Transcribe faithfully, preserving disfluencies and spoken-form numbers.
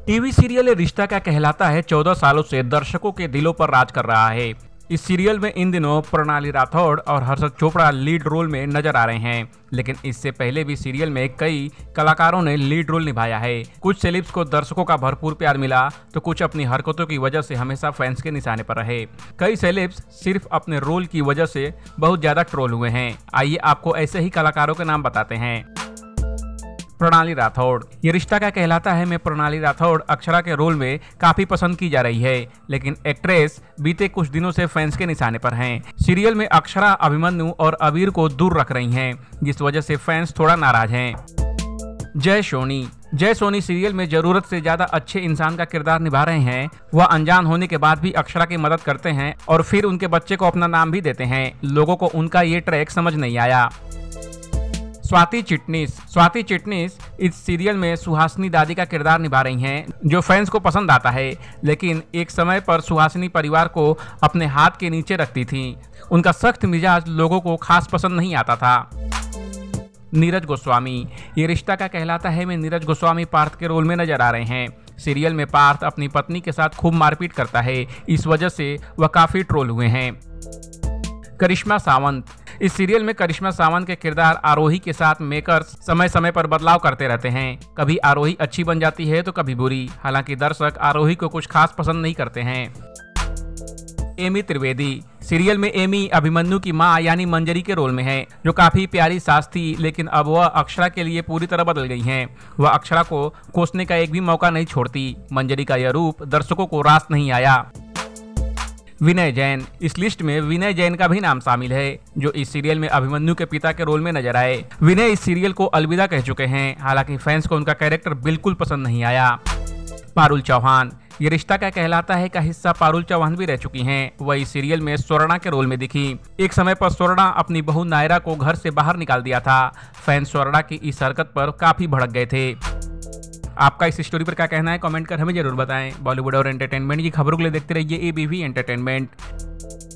TV serial रिश्ता क्या कहलाता है चौदह सालों से दर्शकों के दिलों पर राज कर रहा है। इस सीरियल में इन दिनों प्रणाली राठौड़ और हर्षद चोपड़ा लीड रोल में नजर आ रहे हैं, लेकिन इससे पहले भी सीरियल में कई कलाकारों ने लीड रोल निभाया है। कुछ सेलिब्स को दर्शकों का भरपूर प्यार मिला तो कुछ अपनी हरकतों की वजह से हमेशा फैंस के निशाने पर रहे। कई सेलिब्स सिर्फ अपने रोल की वजह से बहुत ज्यादा ट्रोल हुए हैं। आइए आपको ऐसे ही कलाकारों के नाम बताते हैं। प्रणाली राठौड़। ये रिश्ता क्या कहलाता है में प्रणाली राठौड़ अक्षरा के रोल में काफी पसंद की जा रही है, लेकिन एक्ट्रेस बीते कुछ दिनों से फैंस के निशाने पर हैं। सीरियल में अक्षरा अभिमन्यु और अबीर को दूर रख रही हैं, जिस वजह से फैंस थोड़ा नाराज हैं। जय सोनी। जय सोनी सीरियल में जरूरत से ज्यादा अच्छे इंसान का किरदार निभा रहे हैं। वह अनजान होने के बाद भी अक्षरा की मदद करते हैं और फिर उनके बच्चे को अपना नाम भी देते हैं। लोगों को उनका ये ट्रैक समझ नहीं आया। स्वाति चिटनिस। स्वाति चिटनिस इस सीरियल में सुहासिनी दादी का किरदार निभा रही हैं, जो फैंस को पसंद आता है, लेकिन एक समय पर सुहासिनी परिवार को अपने हाथ के नीचे रखती थी। उनका सख्त मिजाज लोगों को खास पसंद नहीं आता था। नीरज गोस्वामी। ये रिश्ता क्या कहलाता है में नीरज गोस्वामी पार्थ के रोल में नजर आ रहे हैं। सीरियल में पार्थ अपनी पत्नी के साथ खूब मारपीट करता है, इस वजह से वह काफी ट्रोल हुए हैं। करिश्मा सावंत। इस सीरियल में करिश्मा सावंत के किरदार आरोही के साथ मेकर्स समय समय पर बदलाव करते रहते हैं। कभी आरोही अच्छी बन जाती है तो कभी बुरी। हालांकि दर्शक आरोही को कुछ खास पसंद नहीं करते हैं। एमी त्रिवेदी। सीरियल में एमी अभिमन्यु की मां यानी मंजरी के रोल में है, जो काफी प्यारी सास थी, लेकिन अब वह अक्षरा के लिए पूरी तरह बदल गई हैं। वह अक्षरा को कोसने का एक भी मौका नहीं छोड़ती। मंजरी का यह रूप दर्शकों को रास नहीं आया। विनय जैन। इस लिस्ट में विनय जैन का भी नाम शामिल है, जो इस सीरियल में अभिमन्यु के पिता के रोल में नजर आए। विनय इस सीरियल को अलविदा कह चुके हैं, हालांकि फैंस को उनका कैरेक्टर बिल्कुल पसंद नहीं आया। पारुल चौहान। ये रिश्ता क्या कहलाता है का हिस्सा पारुल चौहान भी रह चुकी हैं। वह इस सीरियल में स्वर्णा के रोल में दिखी। एक समय पर स्वर्णा अपनी बहू नायरा को घर से बाहर निकाल दिया था। फैंस स्वर्णा की इस हरकत पर काफी भड़क गए थे। आपका इस स्टोरी पर क्या कहना है, कमेंट कर हमें जरूर बताएं। बॉलीवुड और एंटरटेनमेंट की खबरों के लिए देखते रहिए एबीवी एंटरटेनमेंट।